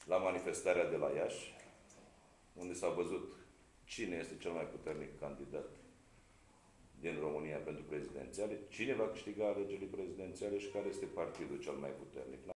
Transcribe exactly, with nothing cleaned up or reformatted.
la manifestarea de la Iași, unde s-a văzut cine este cel mai puternic candidat din România pentru prezidențiale, cine va câștiga alegerile prezidențiale și care este partidul cel mai puternic.